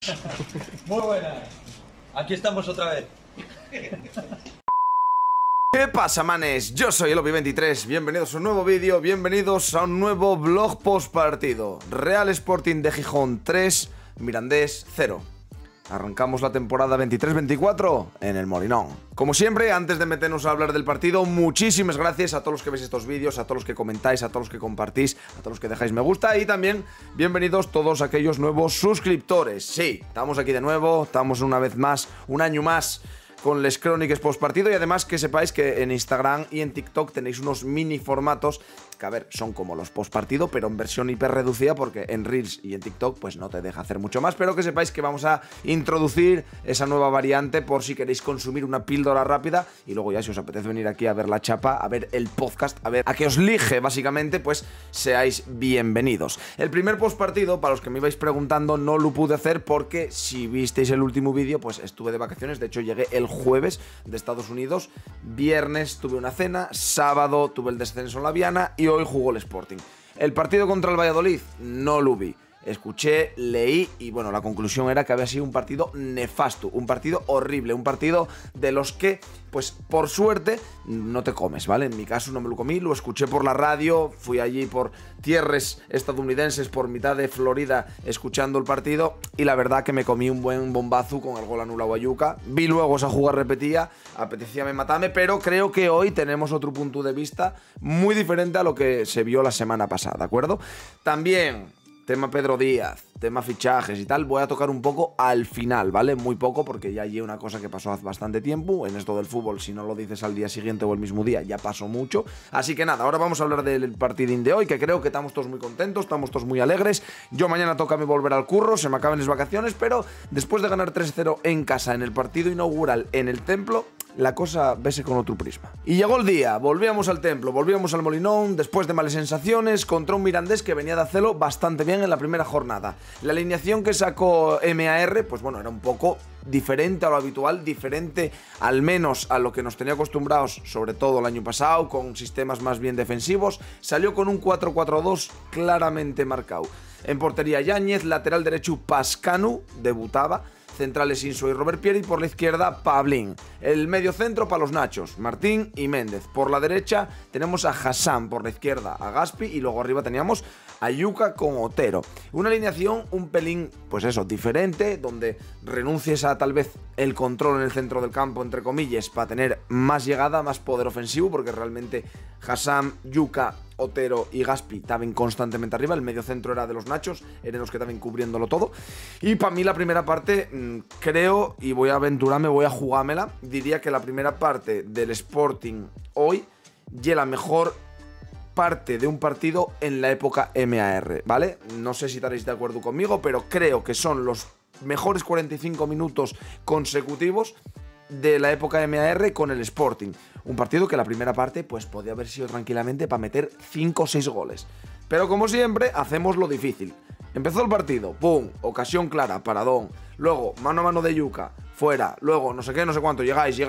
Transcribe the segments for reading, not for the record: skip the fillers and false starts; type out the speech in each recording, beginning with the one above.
Muy buenas. Aquí estamos otra vez. ¿Qué pasa, manes? Yo soy el Obi23, bienvenidos a un nuevo vídeo, bienvenidos a un nuevo vlog post partido. Real Sporting de Gijón 3, Mirandés 0. Arrancamos la temporada 23-24 en el Molinón. Como siempre, antes de meternos a hablar del partido, muchísimas gracias a todos los que veis estos vídeos, a todos los que comentáis, a todos los que compartís, a todos los que dejáis me gusta y también bienvenidos todos aquellos nuevos suscriptores. Sí, estamos aquí de nuevo, estamos una vez más, un año más con les crónicas post partido y además que sepáis que en Instagram y en TikTok tenéis unos mini formatos que, a ver, son como los post partido pero en versión hiper reducida porque en Reels y en TikTok pues no te deja hacer mucho más, pero que sepáis que vamos a introducir esa nueva variante por si queréis consumir una píldora rápida y luego ya si os apetece venir aquí a ver la chapa, a ver el podcast, a ver a que os lige básicamente, pues seáis bienvenidos. El primer post partido, para los que me ibais preguntando, no lo pude hacer porque si visteis el último vídeo pues estuve de vacaciones, de hecho llegué el jueves de Estados Unidos, viernes tuve una cena, sábado tuve el descenso en la Viana y hoy jugó el Sporting. El partido contra el Valladolid no lo vi. Escuché, leí y bueno, la conclusión era que había sido un partido nefasto, un partido horrible, un partido de los que, pues por suerte, no te comes, ¿vale? En mi caso no me lo comí, lo escuché por la radio, fui allí por tierras estadounidenses, por mitad de Florida, escuchando el partido y la verdad que me comí un buen bombazo con el gol anulado a Yuka. Vi luego esa jugada repetida, apetecía matarme, pero creo que hoy tenemos otro punto de vista muy diferente a lo que se vio la semana pasada, ¿de acuerdo? También tema Pedro Díaz, tema fichajes y tal, voy a tocar un poco al final, ¿vale? Muy poco porque ya hay una cosa que pasó hace bastante tiempo. En esto del fútbol, si no lo dices al día siguiente o el mismo día, ya pasó mucho. Así que nada, ahora vamos a hablar del partidín de hoy, que creo que estamos todos muy contentos, estamos todos muy alegres. Yo mañana toca volver al curro, se me acaban las vacaciones, pero después de ganar 3-0 en casa en el partido inaugural en el Templo, la cosa vese con otro prisma. Y llegó el día, volvíamos al Templo, volvíamos al Molinón, después de malas sensaciones, contra un Mirandés que venía de hacerlo bastante bien en la primera jornada. La alineación que sacó MAR, pues bueno, era un poco diferente a lo habitual, diferente al menos a lo que nos tenía acostumbrados, sobre todo el año pasado, con sistemas más bien defensivos. Salió con un 4-4-2 claramente marcado. En portería Yáñez, lateral derecho Pascanu, debutaba. Centrales Insua y Robert Pieri, por la izquierda Pablín. El medio centro para los nachos, Martín y Méndez. Por la derecha tenemos a Hassan, por la izquierda a Gaspi y luego arriba teníamos a Yuka con Otero. Una alineación un pelín, pues eso, diferente, donde renuncies a tal vez el control en el centro del campo, entre comillas, para tener más llegada, más poder ofensivo, porque realmente Hassan, Yuka, Otero y Gaspi estaban constantemente arriba. El medio centro era de los nachos, eran los que estaban cubriéndolo todo. Y para mí la primera parte, creo, y voy a aventurarme, voy a jugármela, diría que la primera parte del Sporting hoy y la mejor parte de un partido en la época MAR, ¿vale? No sé si estaréis de acuerdo conmigo, pero creo que son los mejores 45 minutos consecutivos de la época MAR con el Sporting. Un partido que la primera parte pues podía haber sido tranquilamente para meter 5 o 6 goles. Pero como siempre, hacemos lo difícil. Empezó el partido, ¡pum! Ocasión clara, paradón. Luego, mano a mano de Yuka, fuera. Luego, no sé qué, no sé cuánto, llegáis.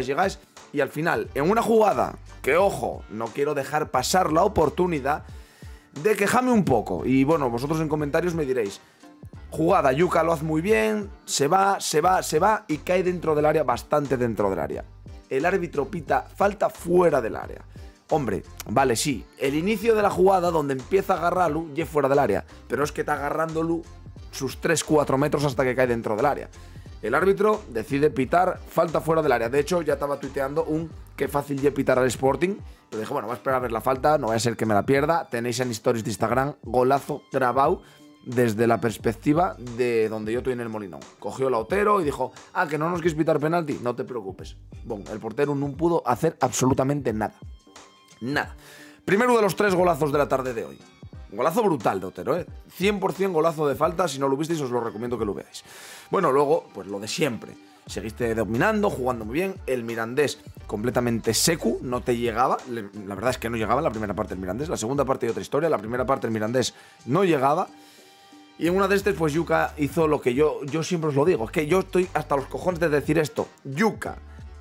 Y al final, en una jugada que, ojo, no quiero dejar pasar la oportunidad de quejarme un poco. Y bueno, vosotros en comentarios me diréis, jugada, Yuka lo hace muy bien, se va y cae dentro del área, bastante dentro del área. El árbitro pita falta fuera del área. Hombre, vale, sí, el inicio de la jugada donde empieza a agarrarlo ya fuera del área, pero es que está agarrándolo sus 3-4 metros hasta que cae dentro del área. El árbitro decide pitar falta fuera del área. De hecho, ya estaba tuiteando qué fácil ya pitar al Sporting. Pero dije, bueno, voy a esperar a ver la falta, no vaya a ser que me la pierda. Tenéis en stories de Instagram, golazo grabado desde la perspectiva de donde yo estoy en el Molinón. Cogió el Otero y dijo, que no nos quieres pitar penalti, no te preocupes. Bueno, el portero no pudo hacer absolutamente nada. Nada. Primero de los 3 golazos de la tarde de hoy. Un golazo brutal de Otero, 100% golazo de falta. Si no lo visteis, os lo recomiendo que lo veáis. Bueno, luego, pues lo de siempre. Seguiste dominando, jugando muy bien. El Mirandés completamente seco, no te llegaba. La verdad es que no llegaba en la primera parte el Mirandés. La segunda parte y otra historia. La primera parte el Mirandés no llegaba. Y en una de estas, pues Yuka hizo lo que yo siempre os lo digo. Es que yo estoy hasta los cojones de decir esto. Yuka,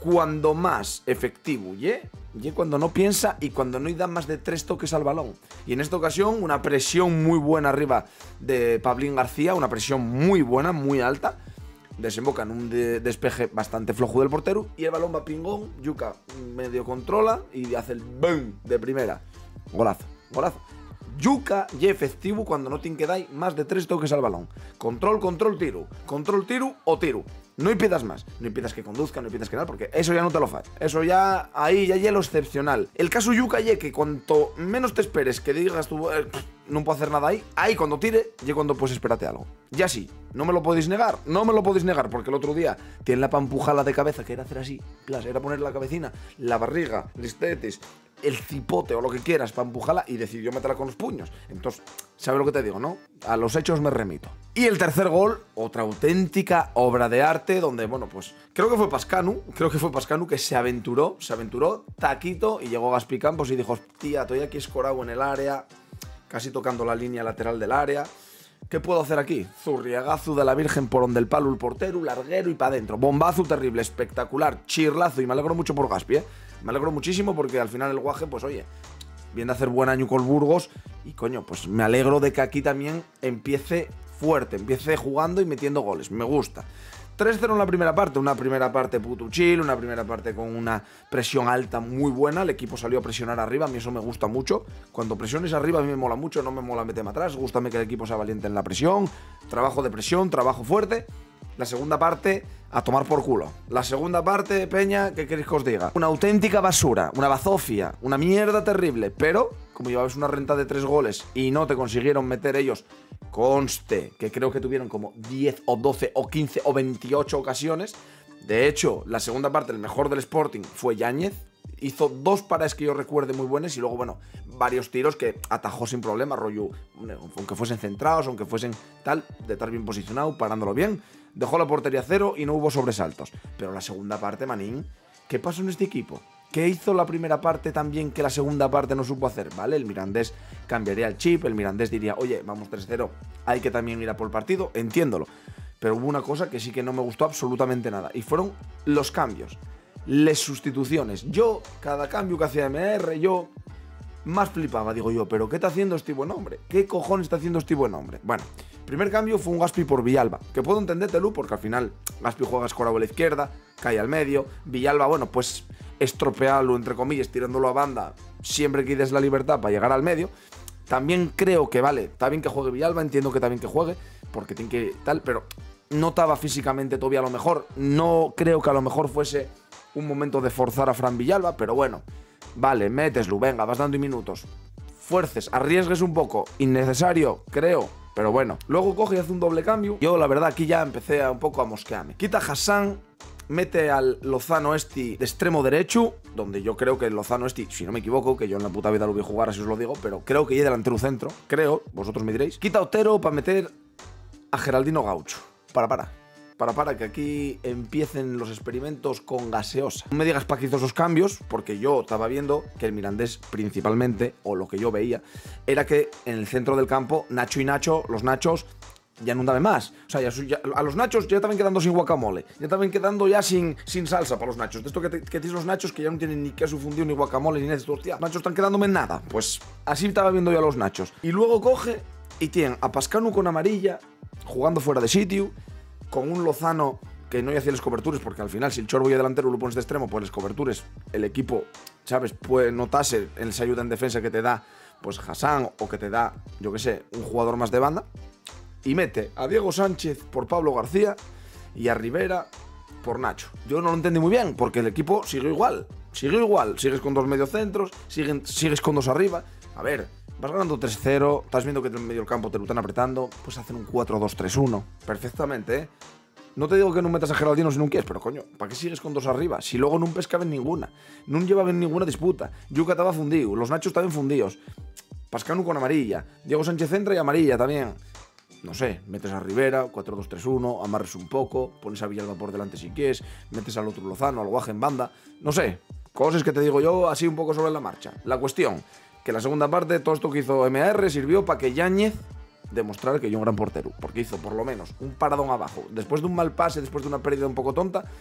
cuando más efectivo y cuando no piensa y cuando no da más de 3 toques al balón. Y en esta ocasión una presión muy buena arriba de Pablín García, una presión muy buena, muy alta. Desemboca en un despeje bastante flojo del portero y el balón va pingón, Yuka medio controla y hace el boom de primera. Golazo, golazo. Yuka y efectivo cuando no tiene que dar más de 3 toques al balón. Control, control, tiro. Control, tiro o tiro. No impidas más. No impidas que conduzca, no impidas que nada, porque eso ya no te lo falla. Eso ya, ahí ya es lo excepcional. El caso Yuka y que cuanto menos te esperes que digas tú, no puedo hacer nada ahí cuando tire, y cuando pues espérate algo. Ya sí, no me lo podéis negar, no me lo podéis negar, porque el otro día tiene la pampujala de cabeza, que era hacer así, era poner la cabecina, la barriga, los tetes, el cipote o lo que quieras para empujarla y decidió meterla con los puños. Entonces, ¿sabes lo que te digo, no? A los hechos me remito. Y el tercer gol, otra auténtica obra de arte donde, bueno, pues creo que fue Pascanu que se aventuró, taquito y llegó Gaspi Campos y dijo, hostia, estoy aquí escorado en el área, casi tocando la línea lateral del área. ¿Qué puedo hacer aquí? Zurriagazo de la Virgen por donde el palo el portero, larguero y para adentro. Bombazo terrible, espectacular, chirlazo y me alegro mucho por Gaspi, Me alegro muchísimo porque al final el Guaje, pues oye, viene a hacer buen año con Burgos y coño, pues me alegro de que aquí también empiece fuerte, empiece jugando y metiendo goles. Me gusta. 3-0 en la primera parte, una primera parte puto chill, una primera parte con una presión alta muy buena, el equipo salió a presionar arriba, a mí eso me gusta mucho, cuando presiones arriba a mí me mola mucho, no me mola meterme atrás, gústame que el equipo sea valiente en la presión, trabajo de presión, trabajo fuerte. La segunda parte, a tomar por culo. La segunda parte, Peña, ¿qué queréis que os diga? Una auténtica basura, una bazofia, una mierda terrible, pero como llevabais una renta de 3 goles y no te consiguieron meter ellos, conste que creo que tuvieron como 10 o 12 o 15 o 28 ocasiones. De hecho, la segunda parte, el mejor del Sporting fue Yáñez. Hizo 2 paradas que yo recuerde muy buenas y luego, bueno, varios tiros que atajó sin problema, rollo, aunque fuesen centrados, aunque fuesen tal, de estar bien posicionado, parándolo bien. Dejó la portería 0 y no hubo sobresaltos. Pero la segunda parte, manín, ¿qué pasó en este equipo? ¿Qué hizo la primera parte también que la segunda parte no supo hacer? Vale, el Mirandés cambiaría el chip, el Mirandés diría, oye, vamos 3-0, hay que también ir a por el partido, entiéndolo. Pero hubo una cosa que sí que no me gustó absolutamente nada, y fueron los cambios, las sustituciones. Yo, cada cambio que hacía MR, yo más flipaba, digo yo, ¿pero qué está haciendo este buen hombre? ¿Qué cojones está haciendo este buen hombre? Bueno, primer cambio fue un Gaspi por Villalba, que puedo entendértelo porque al final Gaspi juega escorado a la izquierda, cae al medio, Villalba, bueno, pues estropearlo, entre comillas, tirándolo a banda, siempre que des la libertad para llegar al medio. También creo que, vale, está bien que juegue Villalba, entiendo que está bien que juegue, porque tiene que tal, pero no estaba físicamente todavía a lo mejor, no creo que a lo mejor fuese un momento de forzar a Fran Villalba, pero bueno, vale, méteslo, venga, vas dando minutos, fuerces, arriesgues un poco, innecesario, creo, pero bueno. Luego coge y hace un doble cambio, yo la verdad aquí ya empecé un poco a mosquearme. Quita a Hassan, mete al Lozano Esti de extremo derecho, donde yo creo que el Lozano Esti, si no me equivoco, que yo en la puta vida lo vi jugar, así os lo digo, pero creo que ya delantero centro, creo, vosotros me diréis. Quita a Otero para meter a Geraldino Gaucho. Para que aquí empiecen los experimentos con gaseosa. No me digas para qué hizo esos cambios, porque yo estaba viendo que el Mirandés principalmente, o lo que yo veía, era que en el centro del campo, Nacho y Nacho, los Nachos, ya no daban más. O sea, ya, a los nachos ya estaban quedando sin guacamole. Ya estaban quedando ya sin salsa para los nachos. De esto que tienes los nachos que ya no tienen ni queso fundido, ni guacamole, ni nada. Hostia, los nachos están quedándome en nada. Pues así estaba viendo yo a los nachos. Y luego coge y tiene a Pascanu con amarilla, jugando fuera de sitio, con un Lozano que no hacía las coberturas, porque al final si el Chorbo y delantero lo pones de extremo, pues las coberturas, el equipo, ¿sabes? Puede notarse en esa ayuda en defensa que te da, pues Hassan, o que te da, yo que sé, un jugador más de banda. Y mete a Diego Sánchez por Pablo García y a Rivera por Nacho. Yo no lo entendí muy bien, porque el equipo siguió igual. Sigues con 2 mediocentros, sigues con 2 arriba. A ver, vas ganando 3-0, estás viendo que en medio del campo te lo están apretando, pues hacen un 4-2-3-1. Perfectamente, ¿eh? No te digo que no metas a Geraldino si no quieres, pero coño, ¿para qué sigues con 2 arriba? Si luego no pescaban ninguna, no llevaban ninguna disputa. Yuka estaba fundido, los Nachos estaban fundidos. Pascanu con amarilla, Diego Sánchez entra y amarilla también. No sé, metes a Rivera, 4-2-3-1, amarres un poco, pones a Villalba por delante si quieres, metes al otro Lozano, al Guaje en banda, no sé, cosas que te digo yo así un poco sobre la marcha. La cuestión, que la segunda parte, todo esto que hizo MR sirvió para que Yáñez demostrara que yo un gran portero, porque hizo por lo menos un paradón abajo, después de un mal pase, después de una pérdida un poco tonta,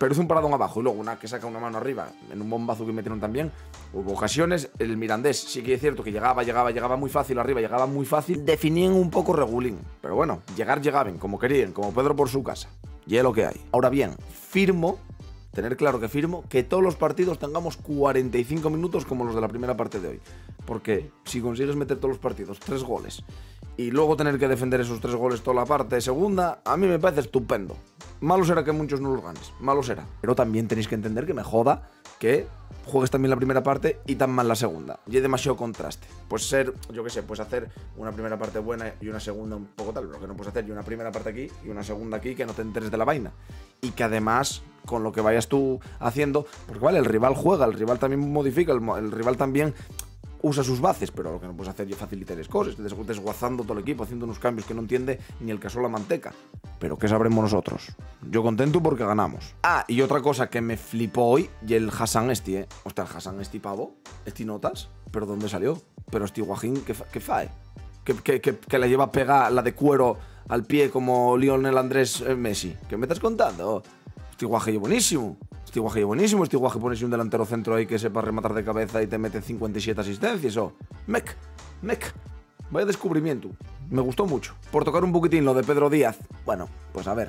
pero hizo un paradón abajo y luego una que saca una mano arriba en un bombazo que metieron también. Hubo ocasiones, el Mirandés sí que es cierto que llegaba muy fácil arriba, llegaba muy fácil, definían un poco regulín, pero bueno, llegaban como querían, como Pedro por su casa, y es lo que hay. Ahora bien, tener claro que firmo que todos los partidos tengamos 45 minutos como los de la primera parte de hoy, porque si consigues meter todos los partidos 3 goles y luego tener que defender esos 3 goles toda la parte de segunda, a mí me parece estupendo. Malo será que muchos no los ganes, malo será. Pero también tenéis que entender que me joda que juegues también la primera parte y tan mal la segunda. Y hay demasiado contraste. Pues yo qué sé, puedes hacer una primera parte buena y una segunda un poco tal. Lo que no puedes hacer, y una primera parte aquí y una segunda aquí, que no te enteres de la vaina. Y que además, con lo que vayas tú haciendo, porque vale, el rival juega, el rival también modifica, el rival también usa sus bases, pero lo que no puedes hacer es facilitar las cosas, desguazando todo el equipo, haciendo unos cambios que no entiende ni el caso la manteca. Pero ¿qué sabremos nosotros? Yo contento porque ganamos. Ah, y otra cosa que me flipó hoy, y el Hassan Hostia, el Hassan pavo, notas, pero ¿dónde salió? Pero Guajín, ¿qué fae? Que la lleva pega la de cuero al pie como Lionel Andrés Messi. ¿Qué me estás contando? Guaje buenísimo. Este guaje pones un delantero centro ahí que sepa rematar de cabeza y te mete 57 asistencias. Mec. Vaya descubrimiento. Me gustó mucho. Por tocar un poquitín lo de Pedro Díaz. Bueno, pues a ver.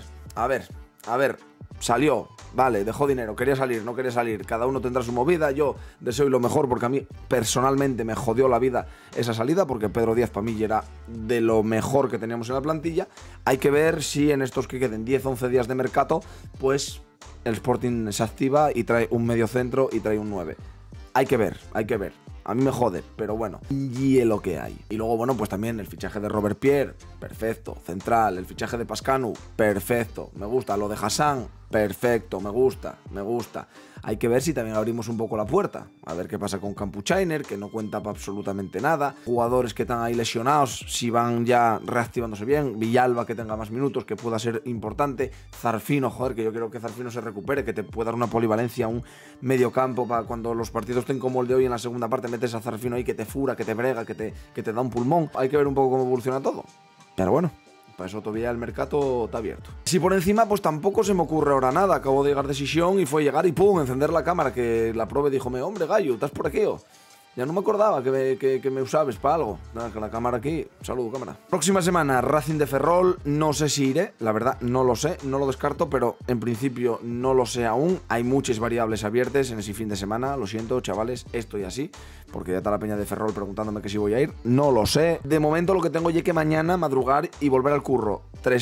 Salió, vale, dejó dinero, quería salir, no quería salir. Cada uno tendrá su movida. Yo deseo lo mejor porque a mí personalmente me jodió la vida esa salida, porque Pedro Díaz para mí era de lo mejor que teníamos en la plantilla. Hay que ver si en estos que queden 10-11 días de mercado, pues el Sporting se activa y trae un medio centro y trae un 9. Hay que ver. A mí me jode, pero bueno, y es lo que hay. Y luego, bueno, pues también el fichaje de Robert Pierre, perfecto. Central, el fichaje de Pascanu, perfecto. Me gusta. Lo de Hassan, perfecto. Me gusta. Hay que ver si también abrimos un poco la puerta. A ver qué pasa con Campuchainer, que no cuenta para absolutamente nada. Jugadores que están ahí lesionados, si van ya reactivándose bien. Villalba, que tenga más minutos, que pueda ser importante. Zarfino, joder, que yo quiero que Zarfino se recupere, que te pueda dar una polivalencia, un medio campo para cuando los partidos estén como el de hoy en la segunda parte, metes a Zarfino ahí que te fura, que te brega, que te da un pulmón. Hay que ver un poco cómo evoluciona todo. Pero bueno, para eso todavía el mercado está abierto. Si por encima, pues tampoco se me ocurre ahora nada. Acabo de llegar decisión y fue llegar y pum, encender la cámara, que la prove dijo, hombre, gallo, ¿estás por aquí? Ya no me acordaba que me usabas para algo. Nada, que la cámara aquí. Saludo, cámara. Próxima semana, Racing de Ferrol. No sé si iré, la verdad, no lo sé, no lo descarto, pero en principio no lo sé aún. Hay muchas variables abiertas en ese fin de semana. Lo siento, chavales, estoy así, porque ya está la peña de Ferrol preguntándome que si voy a ir. No lo sé. De momento lo que tengo es que mañana madrugar y volver al curro.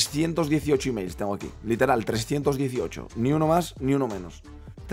318 emails tengo aquí. Literal, 318. Ni uno más, ni uno menos.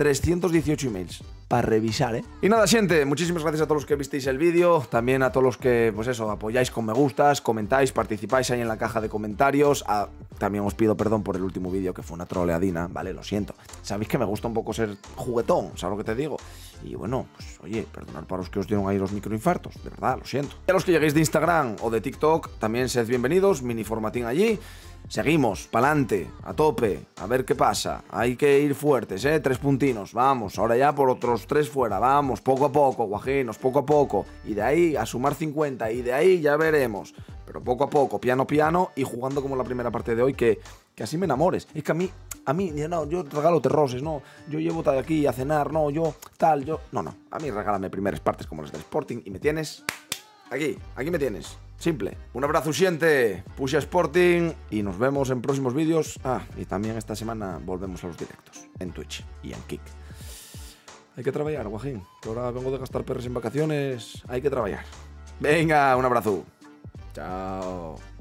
318 emails para revisar, ¿eh? Y nada, gente, muchísimas gracias a todos los que visteis el vídeo, también a todos los que, pues eso, apoyáis con me gustas, comentáis, participáis ahí en la caja de comentarios. También os pido perdón por el último vídeo, que fue una troleadina, ¿vale? Lo siento. Sabéis que me gusta un poco ser juguetón, ¿sabes lo que te digo? Y bueno, pues oye, perdonad para los que os dieron ahí los microinfartos, de verdad, lo siento. Y a los que lleguéis de Instagram o de TikTok, también sed bienvenidos, mini formatín allí. Seguimos, pa'lante, a tope, a ver qué pasa. Hay que ir fuertes, 3 puntinos, vamos, ahora ya por otros 3 fuera, vamos, poco a poco, guajinos, poco a poco. Y de ahí a sumar 50, y de ahí ya veremos. Pero poco a poco, piano piano, y jugando como la primera parte de hoy, que así me enamores. Es que a mí, no, yo regalo terroses, no, yo llevo tal aquí a cenar, no, yo, tal, yo... No, a mí regálame primeras partes como las del Sporting y me tienes... Aquí me tienes. Simple. Un abrazo, siente. Puxa Sporting y nos vemos en próximos vídeos. Y también esta semana volvemos a los directos en Twitch y en Kick. Hay que trabajar, guajín. Que ahora vengo de gastar perres en vacaciones. Hay que trabajar. Venga, un abrazo. Chao.